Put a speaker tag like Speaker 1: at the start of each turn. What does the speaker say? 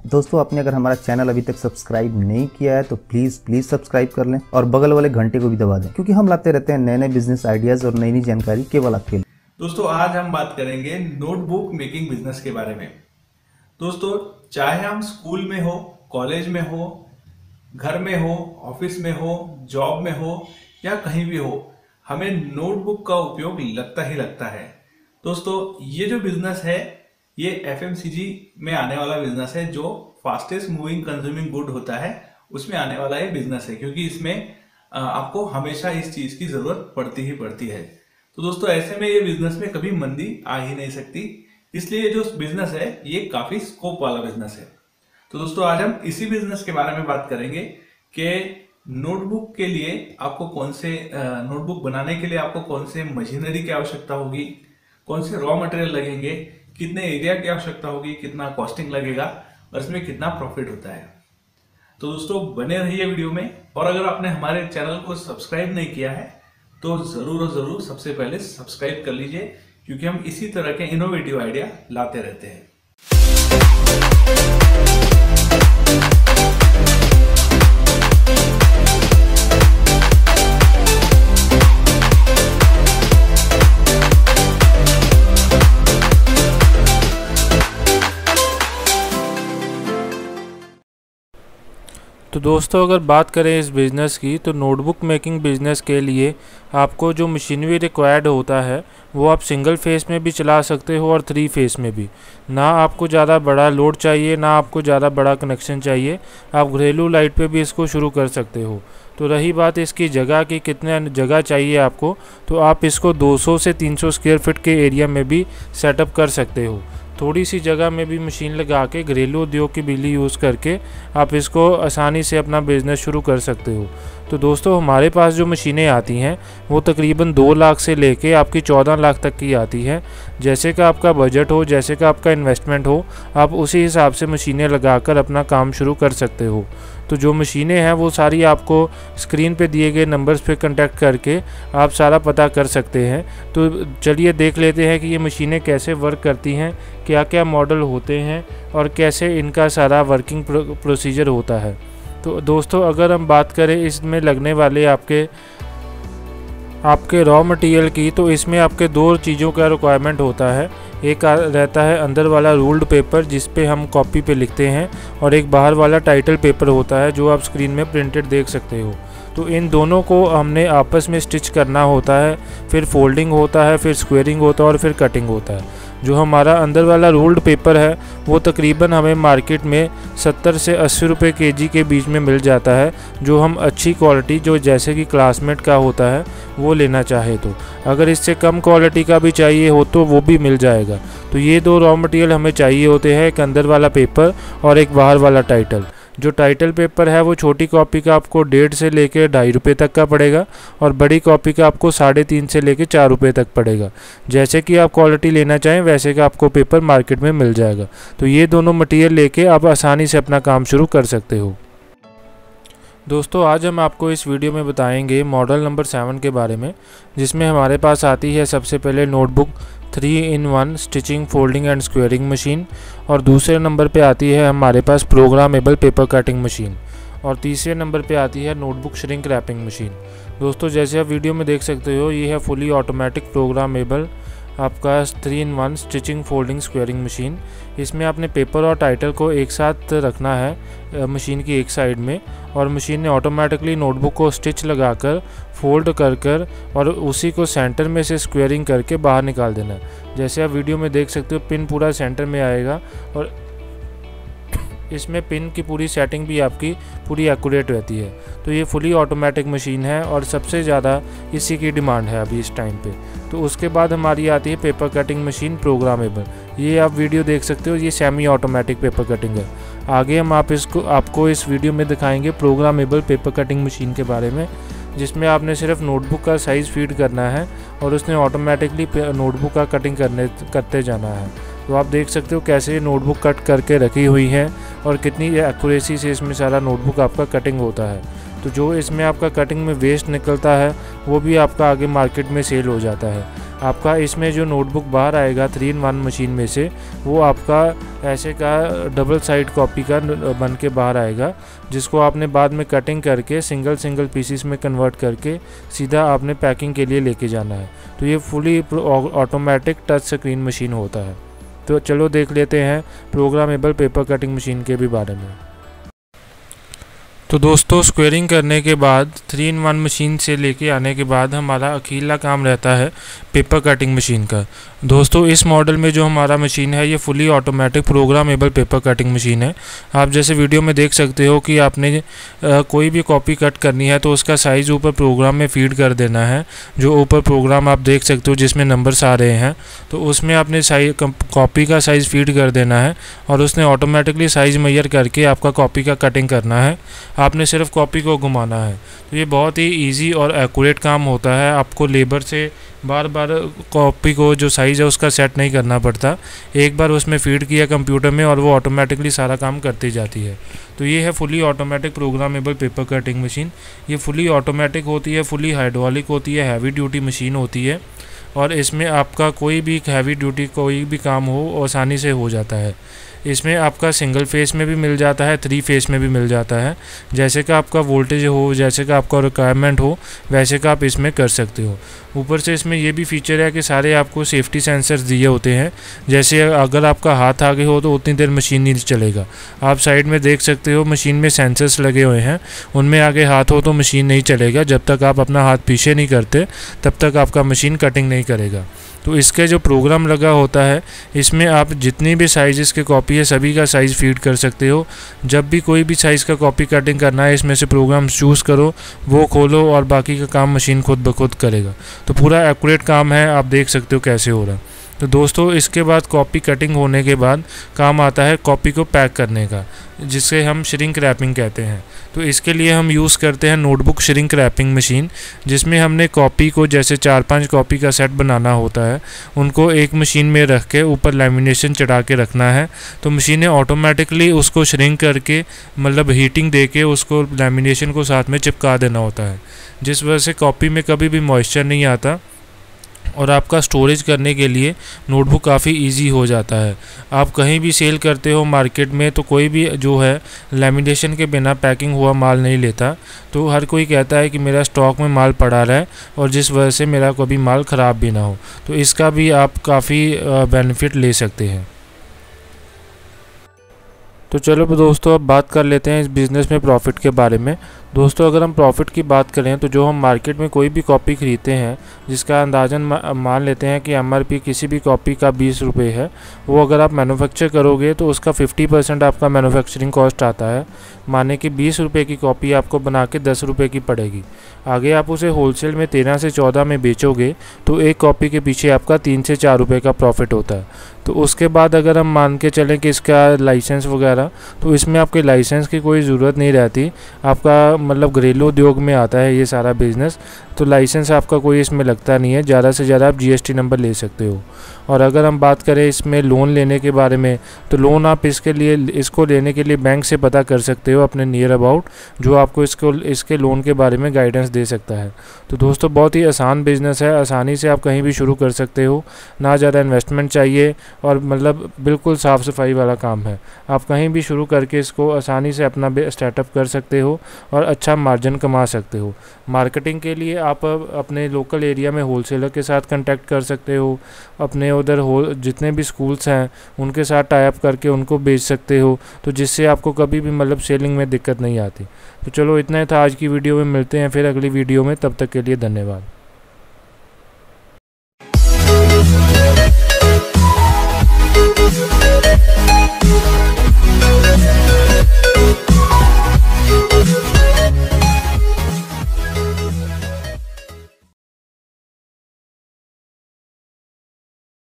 Speaker 1: दोस्तों आपने अगर हमारा चैनल अभी तक सब्सक्राइब नहीं किया है तो प्लीज़ सब्सक्राइब कर लें और बगल वाले घंटे को भी दबा दें, क्योंकि हम लाते रहते हैं नए नए बिजनेस आइडियाज़ और नई नई जानकारी केवल आपके लिए।
Speaker 2: दोस्तों आज हम बात करेंगे नोटबुक मेकिंग बिजनेस के बारे में। दोस्तों चाहे हम स्कूल में हो, कॉलेज में हो, घर में हो, ऑफिस में हो, जॉब में हो या कहीं भी हो, हमें नोटबुक का उपयोग लगता ही लगता है। दोस्तों ये जो बिजनेस है ये एफएमसीजी में आने वाला बिजनेस है, जो फास्टेस्ट मूविंग कंज्यूमिंग गुड होता है उसमें आने वाला ये बिजनेस है, क्योंकि इसमें आपको हमेशा इस चीज की जरूरत पड़ती ही पड़ती है। तो दोस्तों ऐसे में ये बिजनेस में कभी मंदी आ ही नहीं सकती, इसलिए ये जो बिजनेस है ये काफी स्कोप वाला बिजनेस है। तो दोस्तों आज हम इसी बिजनेस के बारे में बात करेंगे कि नोटबुक के लिए आपको कौन से नोटबुक बनाने के लिए आपको कौन से मशीनरी की आवश्यकता होगी, कौन से रॉ मटेरियल लगेंगे, कितने एरिया की आवश्यकता होगी, कितना कॉस्टिंग लगेगा और इसमें कितना प्रॉफिट होता है। तो दोस्तों बने रहिए वीडियो में, और अगर आपने हमारे चैनल को सब्सक्राइब नहीं किया है तो जरूर और जरूर सबसे पहले सब्सक्राइब कर लीजिए, क्योंकि हम इसी तरह के इनोवेटिव आइडिया लाते रहते हैं।
Speaker 3: तो दोस्तों अगर बात करें इस बिज़नेस की, तो नोटबुक मेकिंग बिज़नेस के लिए आपको जो मशीनरी रिक्वायर्ड होता है वो आप सिंगल फेस में भी चला सकते हो और 3 फेस में भी। ना आपको ज़्यादा बड़ा लोड चाहिए, ना आपको ज़्यादा बड़ा कनेक्शन चाहिए, आप घरेलू लाइट पे भी इसको शुरू कर सकते हो। तो रही बात इसकी जगह की, कितने जगह चाहिए आपको, तो आप इसको 200 से 300 स्क्वायर फीट के एरिया में भी सेटअप कर सकते हो। थोड़ी सी जगह में भी मशीन लगा के घरेलू उद्योग की बिजली यूज़ करके आप इसको आसानी से अपना बिज़नेस शुरू कर सकते हो। तो दोस्तों हमारे पास जो मशीनें आती हैं वो तकरीबन 2 लाख से लेके आपकी 14 लाख तक की आती हैं। जैसे का आपका बजट हो, जैसे का आपका इन्वेस्टमेंट हो, आप उसी हिसाब से मशीनें लगाकर अपना काम शुरू कर सकते हो। तो जो मशीनें हैं वो सारी आपको स्क्रीन पे दिए गए नंबर्स पे कांटेक्ट करके आप सारा पता कर सकते हैं। तो चलिए देख लेते हैं कि ये मशीनें कैसे वर्क करती हैं, क्या क्या मॉडल होते हैं और कैसे इनका सारा वर्किंग प्रोसीजर होता है। तो दोस्तों अगर हम बात करें इसमें लगने वाले आपके रॉ मटेरियल की, तो इसमें आपके 2 चीज़ों का रिक्वायरमेंट होता है। एक रहता है अंदर वाला रूल्ड पेपर जिस पे हम कॉपी पे लिखते हैं, और एक बाहर वाला टाइटल पेपर होता है जो आप स्क्रीन में प्रिंटेड देख सकते हो। तो इन दोनों को हमने आपस में स्टिच करना होता है, फिर फोल्डिंग होता है, फिर स्क्वेयरिंग होता है और फिर कटिंग होता है। जो हमारा अंदर वाला रूल्ड पेपर है वो तकरीबन हमें मार्केट में 70 से 80 रुपये केजी के बीच में मिल जाता है, जो हम अच्छी क्वालिटी जो जैसे कि क्लासमेट का होता है वो लेना चाहे तो। अगर इससे कम क्वालिटी का भी चाहिए हो तो वो भी मिल जाएगा। तो ये 2 रॉ मटेरियल हमें चाहिए होते हैं, एक अंदर वाला पेपर और एक बाहर वाला टाइटल। जो टाइटल पेपर है वो छोटी कॉपी का आपको 1.5 से लेके 2.5 रुपये तक का पड़ेगा, और बड़ी कॉपी का आपको 3.5 से लेके 4 रुपये तक पड़ेगा। जैसे कि आप क्वालिटी लेना चाहें वैसे का आपको पेपर मार्केट में मिल जाएगा। तो ये दोनों मटेरियल लेके आप आसानी से अपना काम शुरू कर सकते हो। दोस्तों आज हम आपको इस वीडियो में बताएंगे मॉडल नंबर 7 के बारे में, जिसमें हमारे पास आती है सबसे पहले notebook 3-in-1 stitching, folding and squaring machine, और दूसरे नंबर पे आती है हमारे पास प्रोग्रामेबल पेपर कटिंग मशीन, और तीसरे नंबर पे आती है नोटबुक श्रिंक रैपिंग मशीन। दोस्तों जैसे आप वीडियो में देख सकते हो ये है फुली ऑटोमेटिक प्रोग्रामेबल आपका 3-in-1 stitching, folding, squaring machine. इसमें आपने पेपर और टाइटल को एक साथ रखना है मशीन की एक साइड में, और मशीन ने ऑटोमेटिकली नोटबुक को स्टिच लगाकर फोल्ड कर और उसी को सेंटर में से स्क्वेयरिंग करके बाहर निकाल देना है। जैसे आप वीडियो में देख सकते हो पिन पूरा सेंटर में आएगा, और इसमें पिन की पूरी सेटिंग भी आपकी पूरी एक्यूरेट रहती है। तो ये फुली ऑटोमेटिक मशीन है और सबसे ज़्यादा इसी की डिमांड है अभी इस टाइम पे। तो उसके बाद हमारी आती है पेपर कटिंग मशीन प्रोग्रामेबल। ये आप वीडियो देख सकते हो, ये सेमी ऑटोमेटिक पेपर कटिंग है। आगे हम आपको इस वीडियो में दिखाएंगे प्रोग्रामेबल पेपर कटिंग मशीन के बारे में, जिसमें आपने सिर्फ नोटबुक का साइज़ फीड करना है और उसने ऑटोमेटिकली नोटबुक का कटिंग करते जाना है। तो आप देख सकते हो कैसे ये नोटबुक कट करके रखी हुई है और कितनी एक्यूरेसी से इसमें सारा नोटबुक आपका कटिंग होता है। तो जो इसमें आपका कटिंग में वेस्ट निकलता है वो भी आपका आगे मार्केट में सेल हो जाता है। आपका इसमें जो नोटबुक बाहर आएगा 3-in-1 मशीन में से, वो आपका ऐसे का डबल साइड कॉपी का बन के बाहर आएगा, जिसको आपने बाद में कटिंग करके सिंगल पीसीस में कन्वर्ट करके सीधा आपने पैकिंग के लिए लेके जाना है। तो ये fully automatic touch screen machine होता है। तो चलो देख लेते हैं प्रोग्रामेबल पेपर कटिंग मशीन के भी बारे में। तो दोस्तों, स्क्वेयरिंग करने के बाद 3-in-1 मशीन से लेके आने के बाद हमारा अकेला काम रहता है पेपर कटिंग मशीन का। दोस्तों, इस मॉडल में जो हमारा मशीन है ये fully automatic programmable paper cutting machine है। आप जैसे वीडियो में देख सकते हो कि आपने कोई भी कॉपी कट करनी है तो उसका साइज़ ऊपर प्रोग्राम में फीड कर देना है। जो ऊपर प्रोग्राम आप देख सकते हो जिसमें नंबर्स आ रहे हैं, तो उसमें आपने कॉपी का साइज़ फीड कर देना है और उसने ऑटोमेटिकली साइज़ मेजर करके आपका कॉपी का कटिंग करना है। आपने सिर्फ कॉपी को घुमाना है। तो ये बहुत ही इजी और एक्यूरेट काम होता है। आपको लेबर से बार बार कॉपी को जो साइज़ है उसका सेट नहीं करना पड़ता। एक बार उसमें फीड किया कंप्यूटर में और वो ऑटोमेटिकली सारा काम करती जाती है। तो ये है fully automatic programmable paper cutting machine. ये फुली ऑटोमेटिक होती है, फुली हाइड्रोलिक होती है, हैवी ड्यूटी मशीन होती है और इसमें आपका कोई भी हैवी ड्यूटी कोई भी काम हो आसानी से हो जाता है। इसमें आपका सिंगल फेस में भी मिल जाता है, 3 फेस में भी मिल जाता है। जैसे का आपका वोल्टेज हो, जैसे का आपका रिक्वायरमेंट हो, वैसे का आप इसमें कर सकते हो। ऊपर से इसमें ये भी फीचर है कि सारे आपको सेफ्टी सेंसर्स दिए होते हैं। जैसे अगर आपका हाथ आगे हो तो उतनी देर मशीन नहीं चलेगा। आप साइड में देख सकते हो मशीन में सेंसर्स लगे हुए हैं, उनमें आगे हाथ हो तो मशीन नहीं चलेगा। जब तक आप अपना हाथ पीछे नहीं करते तब तक आपका मशीन कटिंग नहीं करेगा। तो इसके जो प्रोग्राम लगा होता है इसमें आप जितनी भी साइज़ की कॉपी है सभी का साइज़ फीड कर सकते हो। जब भी कोई भी साइज़ का कॉपी कटिंग करना है इसमें से प्रोग्राम चूज़ करो, वो खोलो और बाकी का काम मशीन खुद ब खुद करेगा। तो पूरा एक्यूरेट काम है, आप देख सकते हो कैसे हो रहा है। तो दोस्तों, इसके बाद कॉपी कटिंग होने के बाद काम आता है कॉपी को पैक करने का, जिसे हम श्रिंक रैपिंग कहते हैं। तो इसके लिए हम यूज़ करते हैं नोटबुक श्रिंक रैपिंग मशीन, जिसमें हमने कॉपी को जैसे 4-5 कॉपी का सेट बनाना होता है, उनको एक मशीन में रख के ऊपर लैमिनेशन चढ़ा के रखना है। तो मशीनें ऑटोमेटिकली उसको श्रिंक करके मतलब हीटिंग दे के उसको लैमिनेशन को साथ में चिपका देना होता है, जिस वजह से कॉपी में कभी भी मॉइस्चर नहीं आता और आपका स्टोरेज करने के लिए नोटबुक काफ़ी इजी हो जाता है। आप कहीं भी सेल करते हो मार्केट में तो कोई भी जो है लैमिनेशन के बिना पैकिंग हुआ माल नहीं लेता। तो हर कोई कहता है कि मेरा स्टॉक में माल पड़ा रहा है और जिस वजह से मेरा कभी माल ख़राब भी ना हो। तो इसका भी आप काफ़ी बेनिफिट ले सकते हैं। तो चलो दोस्तों, अब बात कर लेते हैं इस बिज़नेस में प्रॉफिट के बारे में। दोस्तों, अगर हम प्रॉफिट की बात करें तो जो हम मार्केट में कोई भी कॉपी ख़रीदते हैं जिसका अंदाज़न मान लेते हैं कि MRP किसी भी कॉपी का 20 रुपये है, वो अगर आप मैन्युफैक्चर करोगे तो उसका 50% आपका मैन्युफैक्चरिंग कॉस्ट आता है। माने कि 20 रुपये की कॉपी आपको बना के 10 रुपये की पड़ेगी। आगे आप उसे होलसेल में 13 से 14 में बेचोगे तो एक कॉपी के पीछे आपका 3 से 4 रुपये का प्रॉफिट होता है। तो उसके बाद अगर हम मान के चलें कि इसका लाइसेंस वगैरह, तो इसमें आपके लाइसेंस की कोई ज़रूरत नहीं रहती। आपका मतलब घरेलू उद्योग में आता है ये सारा बिज़नेस, तो लाइसेंस आपका कोई इसमें लगता नहीं है। ज़्यादा से ज़्यादा आप GST नंबर ले सकते हो। और अगर हम बात करें इसमें लोन लेने के बारे में, तो लोन आप इसको लेने के लिए बैंक से पता कर सकते हो अपने नियर अबाउट, जो आपको इसके लोन के बारे में गाइडेंस दे सकता है। तो दोस्तों, बहुत ही आसान बिज़नेस है, आसानी से आप कहीं भी शुरू कर सकते हो। ना ज़्यादा इन्वेस्टमेंट चाहिए और मतलब बिल्कुल साफ़ सफाई वाला काम है। आप कहीं भी शुरू करके इसको आसानी से अपना स्टार्टअप कर सकते हो और अच्छा मार्जिन कमा सकते हो। मार्केटिंग के लिए आप अपने लोकल एरिया में होलसेलर के साथ कांटेक्ट कर सकते हो। अपने उधर जितने भी स्कूल्स हैं उनके साथ टाई अप करके उनको बेच सकते हो, तो जिससे आपको कभी भी मतलब सेलिंग में दिक्कत नहीं आती। तो चलो, इतना ही था आज की वीडियो में। मिलते हैं फिर अगली वीडियो में, तब तक के लिए धन्यवाद।